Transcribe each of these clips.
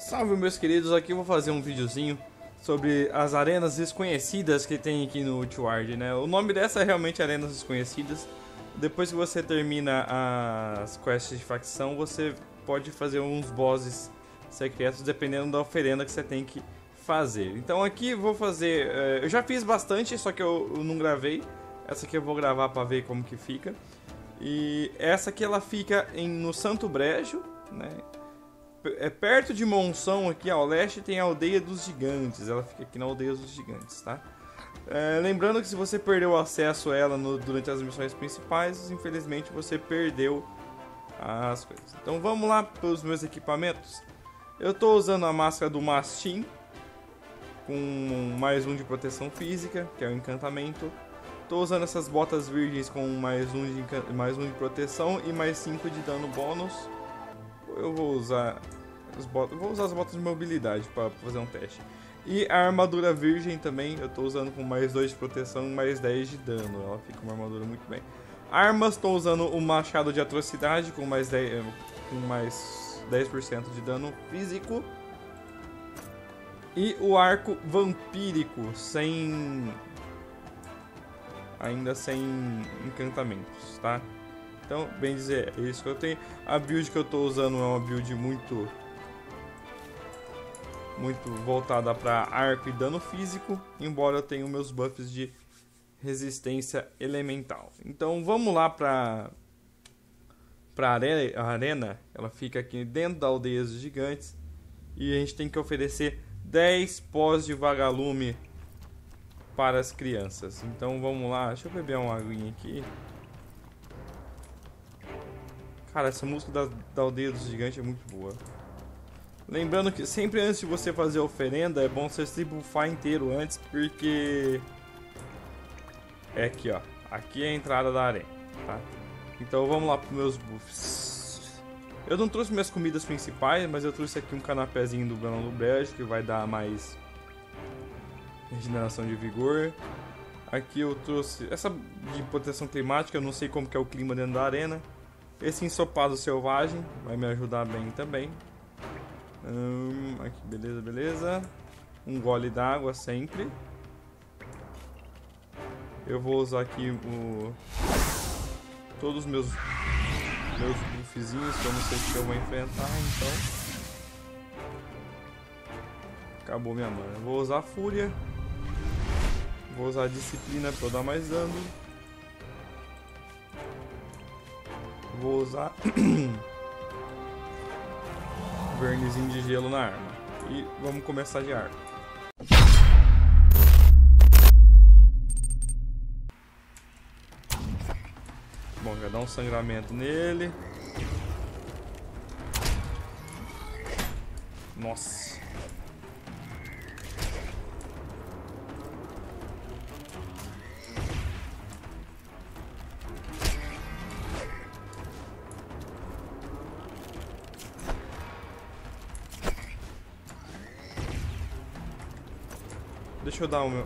Salve, meus queridos, aqui eu vou fazer um videozinho sobre as arenas desconhecidas que tem aqui no Ultiward, né? O nome dessa é realmente Arenas Desconhecidas. Depois que você termina as quests de facção, você pode fazer uns bosses secretos dependendo da oferenda que você tem que fazer. Então aqui eu vou fazer... eu já fiz bastante, só que eu não gravei. Essa aqui eu vou gravar pra ver como que fica. E essa aqui ela fica no Santo Brejo, né? É perto de Monção, aqui ao leste, tem a Aldeia dos Gigantes. Ela fica aqui na Aldeia dos Gigantes, tá? Lembrando que se você perdeu acesso a ela durante as missões principais, infelizmente você perdeu as coisas. Então vamos lá para os meus equipamentos. Eu estou usando a máscara do Mastim, com mais um de proteção física, que é o encantamento. Estou usando essas botas virgens com mais um de proteção e mais 5 de dano bônus. Eu vou usar as botas de mobilidade para fazer um teste. E a armadura virgem também, eu estou usando com mais 2 de proteção e mais 10 de dano. Ela fica uma armadura muito bem. Armas, estou usando o machado de atrocidade com mais 10% de dano físico. E o arco vampírico, ainda sem encantamentos, tá? Então, bem dizer, é isso que eu tenho. A build que eu estou usando é uma build muito voltada para arco e dano físico, embora eu tenha meus buffs de resistência elemental. Então, vamos lá para a arena. Ela fica aqui dentro da Aldeia dos Gigantes e a gente tem que oferecer 10 pós de vagalume para as crianças. Então, vamos lá. Deixa eu beber uma aguinha aqui. Cara, essa música da Aldeia dos Gigantes é muito boa. Lembrando que sempre antes de você fazer a oferenda, é bom você se buffar inteiro antes, porque... é aqui, ó. Aqui é a entrada da arena, tá? Então vamos lá para os meus buffs. Eu não trouxe minhas comidas principais, mas eu trouxe aqui um canapézinho do Belão do Brejo, que vai dar mais regeneração de vigor. Aqui eu trouxe essa de proteção climática, eu não sei como que é o clima dentro da arena. Esse ensopado selvagem vai me ajudar bem também. Aqui, beleza. Um gole d'água sempre. Eu vou usar aqui todos os meus buffzinhos, que eu não sei se eu vou enfrentar, então... acabou minha mana. Vou usar a fúria. Vou usar a disciplina para eu dar mais dano. Vou usar vernizinho de gelo na arma. E vamos começar de arco. Bom, já dá um sangramento nele. Nossa. Deixa eu dar o meu...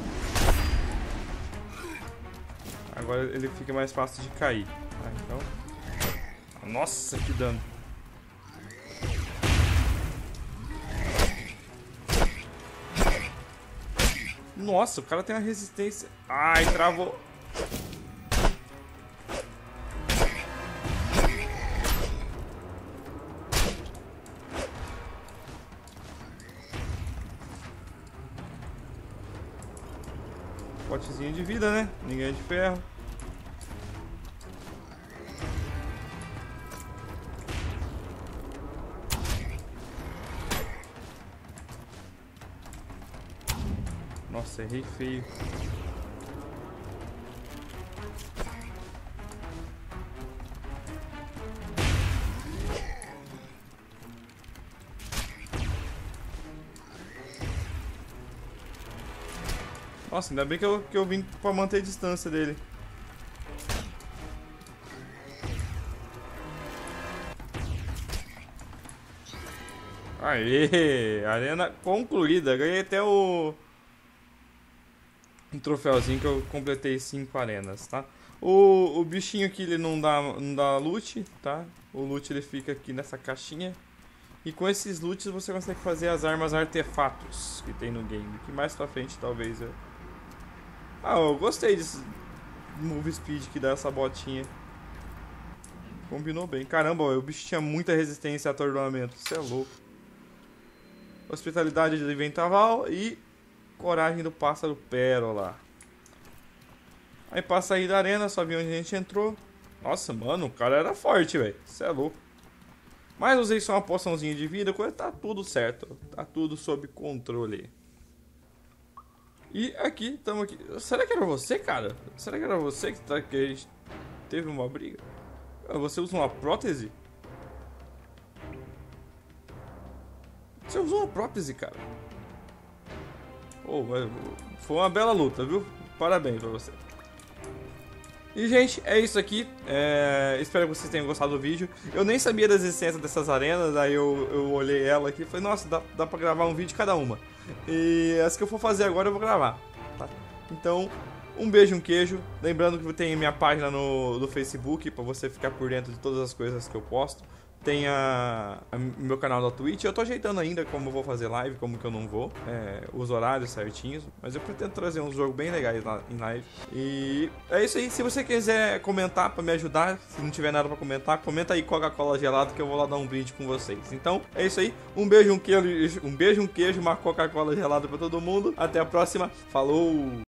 agora ele fica mais fácil de cair. Então... nossa, que dano. Nossa, o cara tem uma resistência... ai, travou. Potezinho de vida, né? Ninguém é de ferro. Nossa, errei feio. Nossa, ainda bem que eu vim pra manter a distância dele. Aê! Arena concluída. Ganhei até um troféuzinho que eu completei 5 arenas, tá? O bichinho aqui ele não dá loot, tá? O loot ele fica aqui nessa caixinha. E com esses loots você consegue fazer as armas artefatos que tem no game. Que mais pra frente talvez eu... Ah, eu gostei desse move speed que dá essa botinha. Combinou bem. Caramba, o bicho tinha muita resistência a atordoamento. Isso é louco. Hospitalidade do Ventaval e coragem do pássaro pérola. Aí pra sair da arena, só vi onde a gente entrou. Nossa, mano, o cara era forte, velho. Isso é louco. Mas usei só uma poçãozinha de vida, coisa tá tudo certo. Tá tudo sob controle. E aqui, estamos aqui. Será que era você, cara? Será que era você que a gente teve uma briga? Você usa uma prótese? Você usou uma prótese, cara. Oh, foi uma bela luta, viu? Parabéns pra você. E, gente, é isso aqui. Espero que vocês tenham gostado do vídeo. Eu nem sabia da existência dessas arenas. Aí eu olhei ela aqui e falei, nossa, dá pra gravar um vídeo cada uma. E as que eu for fazer agora eu vou gravar, tá? Então, um beijo, um queijo. Lembrando que tem minha página no Facebook pra você ficar por dentro de todas as coisas que eu posto. Tem meu canal da Twitch. Eu tô ajeitando ainda como eu vou fazer live, como que eu não vou, os horários certinhos. Mas eu pretendo trazer uns jogos bem legais lá em live. E é isso aí. Se você quiser comentar pra me ajudar, se não tiver nada pra comentar, comenta aí Coca-Cola gelado que eu vou lá dar um brinde com vocês. Então é isso aí. Um beijo, um queijo, uma Coca-Cola gelada pra todo mundo. Até a próxima. Falou!